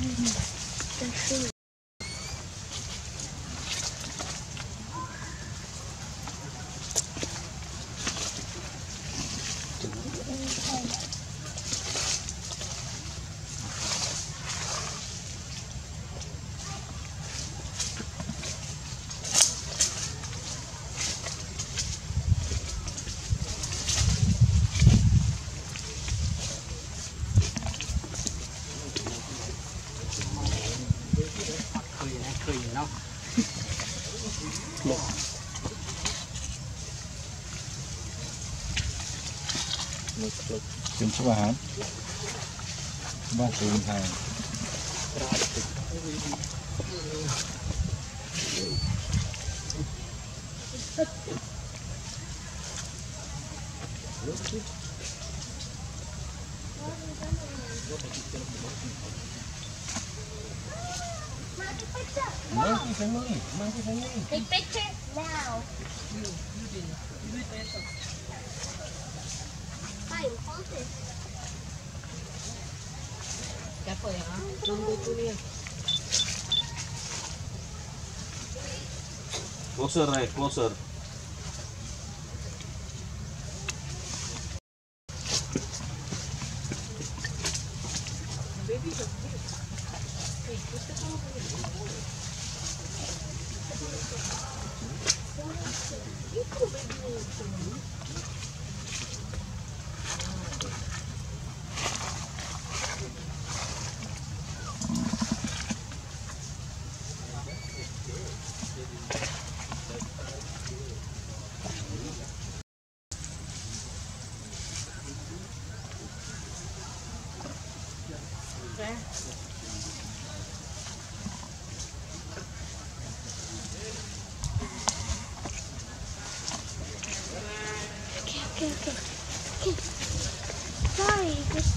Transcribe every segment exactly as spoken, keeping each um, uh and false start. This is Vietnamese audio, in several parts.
Chúng chú hả? Ba tụi thằng. Monkey family, monkey family. Take picture now. You, you did. You did better. Fine, hold it. Siapa yang ah? Nombor tu ni. Closer, right? Closer. Baby, hey, kita tahu ni. Itu baby ni. Okay, okay, okay. Sorry, just...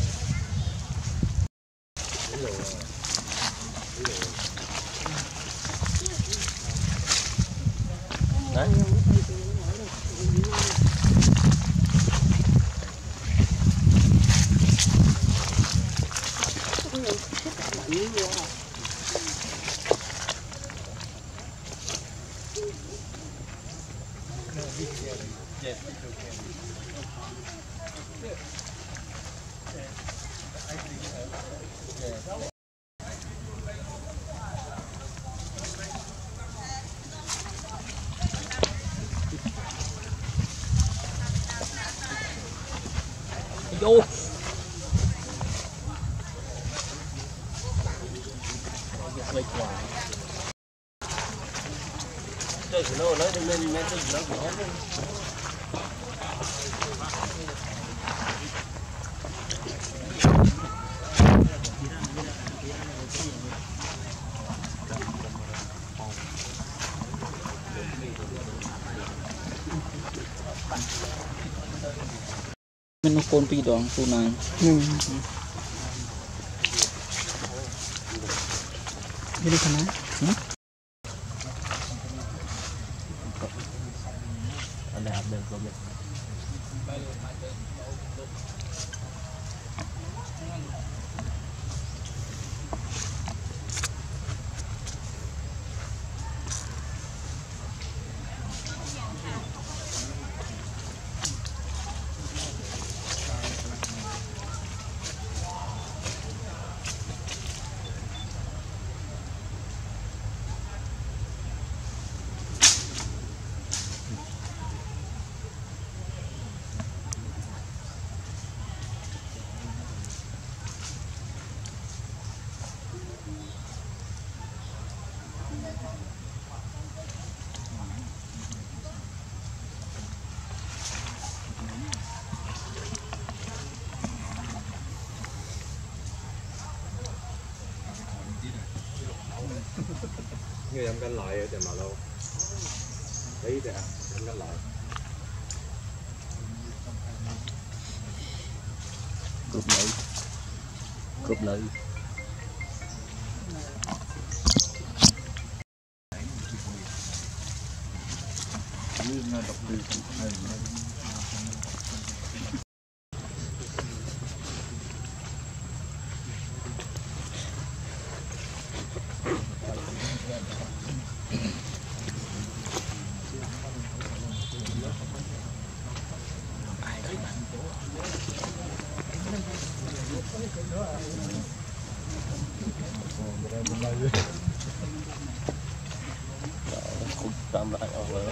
Vô. Trời nó nói đừng lên lên trên nó bị hết đi. Mình con pi đòn tu này. Jadi kena? Ada update problem. Người em canh lại ở trên mà lâu. Đấy kìa, em canh lại. Cướp lấy. Cướp lấy. Nó độc đi. Khúc tạm lại ở rồi.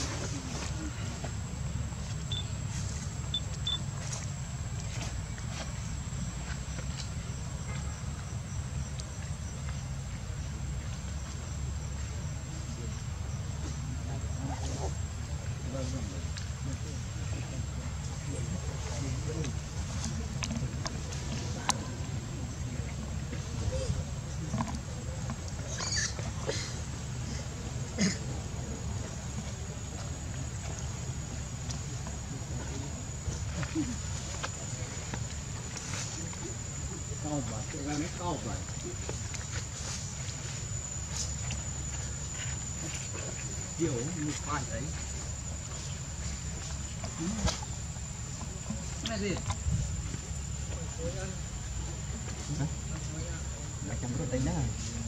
Cao vậy, cái ra nó cao vậy. Kiểu như khoai đấy. Cái gì? Ở trong cái tay đó.